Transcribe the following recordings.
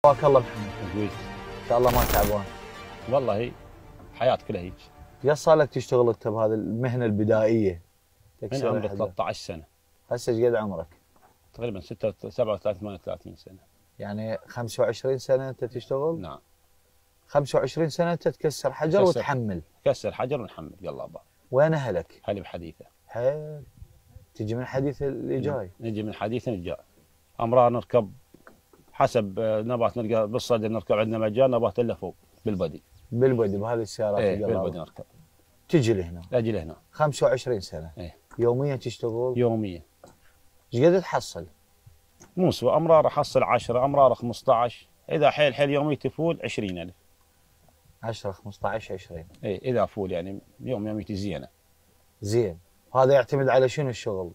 حياك الله محمد. كويس ان شاء الله ما تعبان. والله هي حياة كلها هيك. قد صار لك تشتغل انت بهذه المهنه البدائيه؟ من عمري 13 سنه. هسه ايش قد عمرك؟ تقريبا 37 38 سنه. يعني 25 سنه انت تشتغل؟ نعم. 25 سنه انت تكسر حجر وتحمل. كسر حجر ونحمل يلا با. وين اهلك؟ اهلي بحديثه. حيل. تجي من حديث اللي جاي؟ نجي من حديثه الجاي. امرار نركب حسب نبات، نلقى بالصدر نركب، عندنا مجال نبات الا فوق بالبدي. بالبدي بهذه السيارات؟ ايه بالبدي نركب. تجي لهنا؟ اجي لهنا 25 سنه. ايه. يوميا تشتغل؟ يوميا. ايش قد تحصل؟ مو سوى امرار احصل 10، امرار 15، اذا حيل حيل يومي تفول 20,000. 10 15 20. ايه اذا فول يعني يوميتي زينه. زين. هذا يعتمد على شنو الشغل؟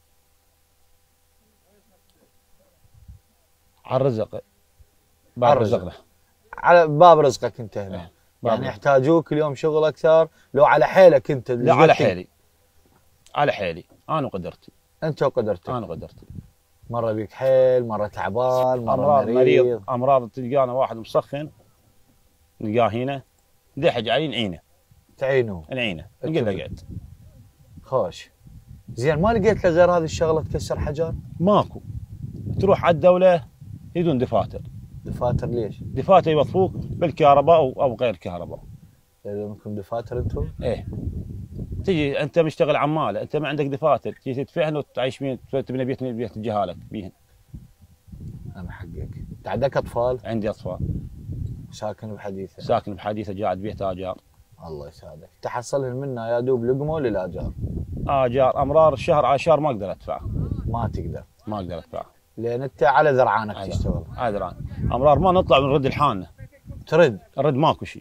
على الرزق. باب رزقنا. على باب رزقك انت هنا. ايه. يعني يحتاجوك اليوم شغل اكثر لو على حيلك انت؟ لا على حيلي. على حيلي انا وقدرتي. انت وقدرتك؟ انا وقدرتي. مره بيك حيل، مره تعبان، مره مريض. امراض تلقانا واحد مسخن نلقاه هنا دحج علي نعينه. تعينوه؟ نعينه نقول له اقعد. خوش. زين، ما لقيت له غير هذه الشغله تكسر حجر؟ ماكو. تروح على الدوله يدون دفاتر. دفاتر ليش؟ دفاتر يوظفوك بالكهرباء او غير كهرباء. لكم دفاتر انتم؟ ايه. تجي انت مشتغل عماله، انت ما عندك دفاتر، تجي تدفعهن وتعيش بيهن، تبني بيت الجهالك بيهن. انا حقك. انت عندك اطفال؟ عندي اطفال. ساكن بحديثه؟ ساكن بحديثه، قاعد بيت اجار. الله يسعدك. تحصلهن منا يا دوب لقمه للاجار. اجار امرار الشهر على شهر ما اقدر ادفع. ما تقدر؟ ما اقدر ادفع. لان انت على ذرعانك تشتغل. على ذرعان. امرار ما نطلع ونرد الحانه. ترد؟ الرد ماكو شيء.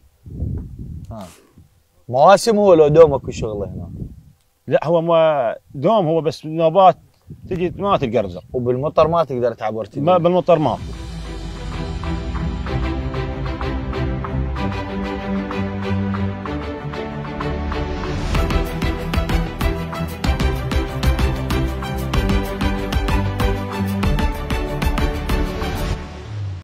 مواسم هو لو دوم اكو شغله هنا؟ لا هو ما دوم، هو بس نوبات تجي ما تلقى رزق. وبالمطر ما تقدر تعبر؟ ما بالمطر ماكو.